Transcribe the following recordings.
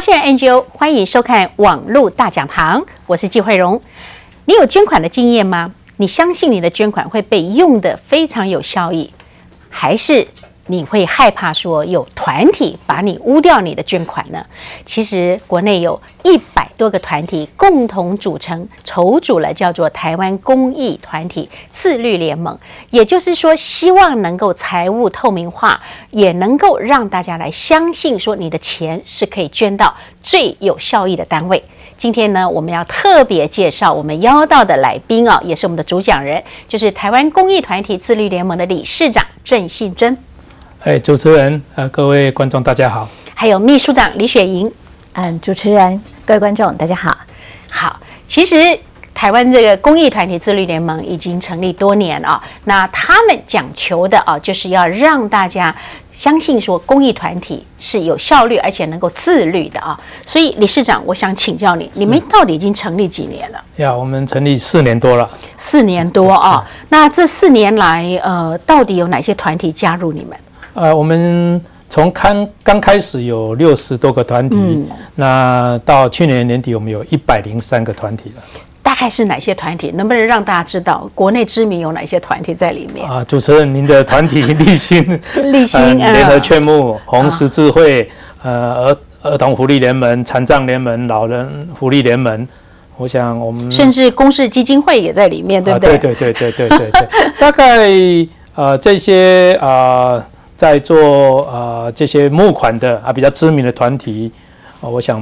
现 NGO， 欢迎收看网络大讲堂，我是纪慧荣。你有捐款的经验吗？你相信你的捐款会被用得非常有效益，还是你会害怕说有团体把你污掉你的捐款呢？其实国内有100多个团体共同筹组了叫做台湾公益团体自律联盟，也就是说希望能够财务透明化，也能够让大家来相信说你的钱是可以捐到最有效益的单位。今天呢，我们要特别介绍我们邀到的来宾啊，也是我们的主讲人，就是台湾公益团体自律联盟的理事长郑信珍。 主持人各位观众大家好。 还有秘书长李雪莹。 主持人各位观众大家好。 好，其实台湾这个公益团体自律联盟已经成立多年啊，那他们讲求的啊，就是要让大家相信说公益团体是有效率而且能够自律的啊。所以理事长，我想请教你，你们到底已经成立几年了？ 我们成立4年多了。 4年多啊，那这4年来到底有哪些团体加入你们？ 我们从刚开始有60多个团体，那到去年年底我们有103个团体了。 大概是哪些团体？能不能让大家知道国内知名有哪些团体在里面？ 主持人，您的团体立新联合劝募、红十字会、儿童福利联盟、残障联盟、老人福利联盟，我想我们甚至公视基金会也在里面，对不对？ 对。大概这些在做这些募款的比较知名的团体，我想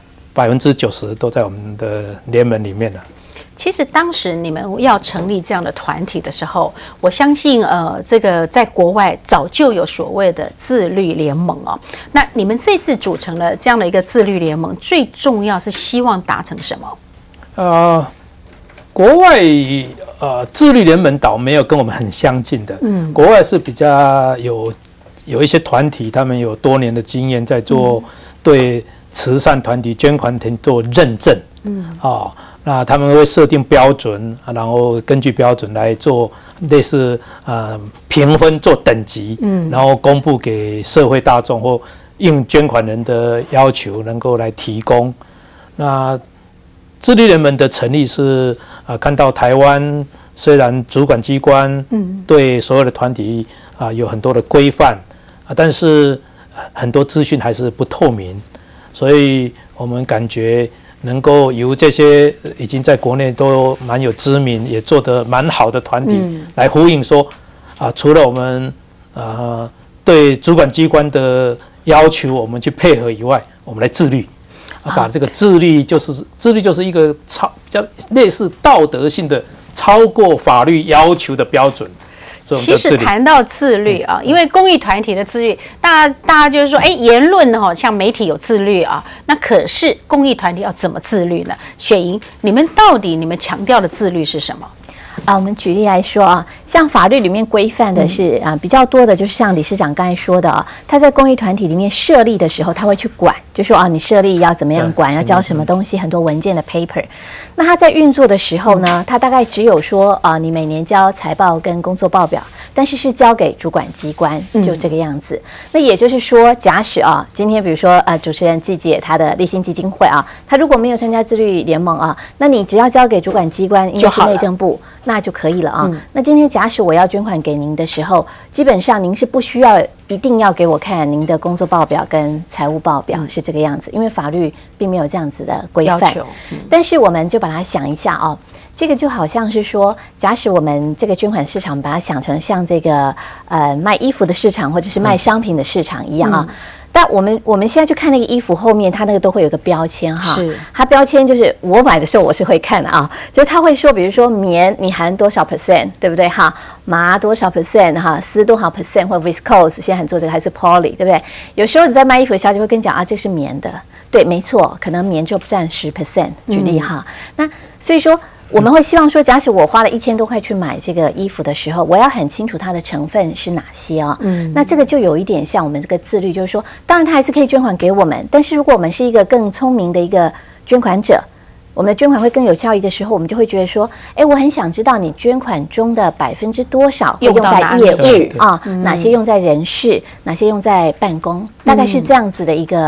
90%都在我们的联盟里面了。 其实当时你们要成立这样的团体的时候，我相信这个在国外早就有所谓的自律联盟哦。那你们这次组成了这样的一个自律联盟，最重要是希望达成什么？ 国外自律联盟倒没有跟我们很相近的，国外是比较有一些团体，他们有多年的经验在做对慈善团体、捐款团体做认证，那他们会设定标准，然后根据标准来做类似评分做等级，然后公布给社会大众或应捐款人的要求能够来提供。那自律联盟的成立是看到台湾虽然主管机关对所有的团体有很多的规范，但是很多资讯还是不透明，所以我们感觉能够由这些已经在国内都蛮有知名也做得蛮好的团体来呼应说除了我们对主管机关的要求我们去配合以外，我们来自律。把这个自律就是一个叫类似道德性的超过法律要求的标准。 其实谈到自律啊，因为公益团体的自律，大家就是说，言论像媒体有自律啊，那可是公益团体要怎么自律呢？雪莹，你们强调的自律是什么？ 我们举例来说像法律里面规范的是比较多的，就是像理事长刚才说的他在公益团体里面设立的时候，他会去管，就说你设立要怎么样管，要交什么东西，很多文件的 paper。那他在运作的时候呢，他大概只有说你每年交财报跟工作报表，但是交给主管机关，就这个样子。那也就是说，假使今天比如说主持人季姐她的立新基金会她如果没有参加自律联盟那你只要交给主管机关，应该是内政部，那就可以了那今天假使我要捐款给您的时候，基本上您是不需要一定要给我看您的工作报表跟财务报表，是这个样子，因为法律并没有这样子的规范。但是我们就把它想一下这个就好像是说，假使我们这个捐款市场把它想成像这个卖衣服的市场或者是卖商品的市场一样但我们现在就看那个衣服后面，它那个都会有个标签是它标签就是我买的时候我是会看的就是它会说，比如说棉你含多少 percent， 对不对麻多少 percent 丝多少 percent， 或 viscose 现在很做这个还是 poly， 对不对？有时候你在卖衣服的小姐会跟你讲这是棉的，对，没错，可能棉就占10%，举例那所以说我们会希望说，假使我花了1000多块去买这个衣服的时候，我要很清楚它的成分是哪些那这个就有一点像我们这个自律，就是说，当然它还是可以捐款给我们，但是如果我们是一个更聪明的一个捐款者，我们的捐款会更有效益的时候，我们就会觉得说，我很想知道你捐款中的多少会用在业务哪些用在人事，哪些用在办公，大概是这样子的一个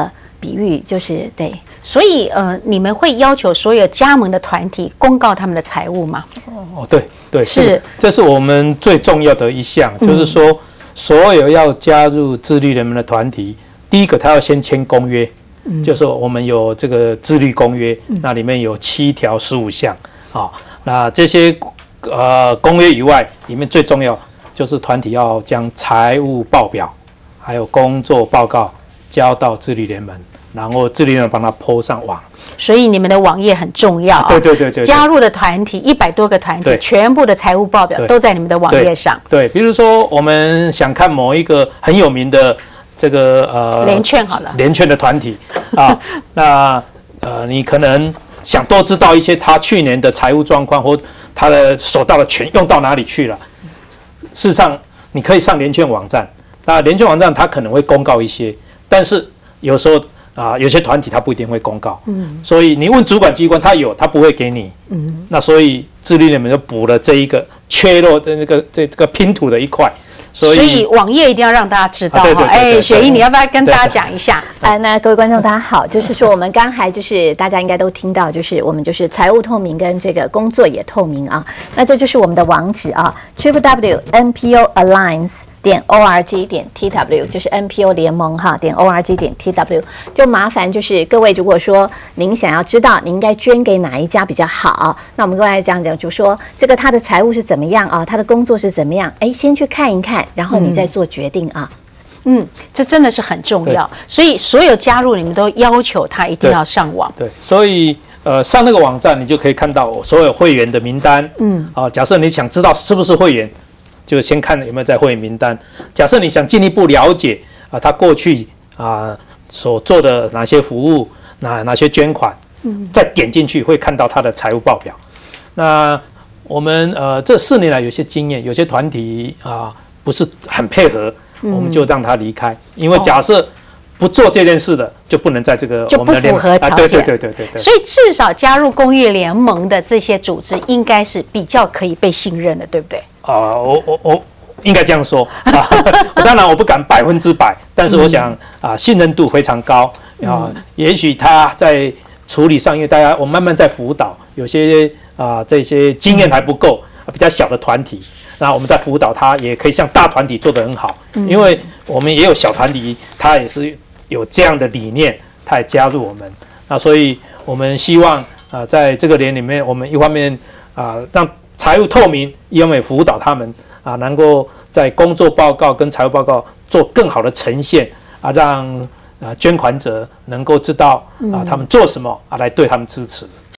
比喻就是对。 所以你们会要求所有加盟的团体公告他们的财务吗？ 哦，对对， 是， 这是我们最重要的一项，就是说所有要加入自律联盟的团体，第一个他要先签公约，就是我们有这个自律公约，那里面有7条15项啊。那这些公约以外，里面最重要就是团体要将财务报表还有工作报告交到自律联盟。然后自律联盟帮他 po 上网， 所以你们的网页很重要。 对， 加入的团体100多个团体，全部的财务报表都在你们的网页上。 对，比如说我们想看某一个很有名的这个联券好了， 联券的团体啊，那你可能想多知道一些他去年的财务状况或他的手到的钱用到哪里去了。事实上，你可以上联券网站，那联券网站它可能会公告一些，但是有时候。有些团体他不一定会公告，所以你问主管机关，他不会给你，那所以自律联盟就补了这一个缺漏的这个拼图的一块，所以网页一定要让大家知道。雪英，你要不要跟大家讲一下？ 那各位观众大家好，就是说我们刚才就是大家应该都听到，就是我们就是财务透明跟这个工作也透明啊，那这就是我们的网址啊 www.npoalliance.org.tw 就是 NPO 联盟哈.org.tw 就麻烦就是各位如果说您想要知道您应该捐给哪一家比较好，那我们各位讲就说这个他的财务是怎么样啊，他的工作是怎么样，先去看一看，然后你再做决定啊。 这真的是很重要，所以所有加入你们都要求他一定要上网。 对，所以上那个网站你就可以看到所有会员的名单。假设你想知道是不是会员，就先看有没有在会员名单。假设你想进一步了解他过去所做的哪些服务，哪些捐款，再点进去会看到他的财务报表。那我们这4年来有些经验，有些团体不是很配合，我们就让他离开，因为假设不做这件事的，就不能在这个就不符合条件。 对。 所以至少加入公益联盟的这些组织，应该是比较可以被信任的，对不对？ 我应该这样说当然我不敢100%，但是我想信任度非常高也许他在处理上，因为我慢慢在辅导，有些这些经验还不够，比较小的团体。那我们在辅导他，也可以像大团体做得很好，因为我们也有小团体，他也是有这样的理念，他也加入我们。那所以我们希望在这个年里面，我们一方面让财务透明，一方面辅导他们能够在工作报告跟财务报告做更好的呈现让捐款者能够知道他们做什么来对他们支持。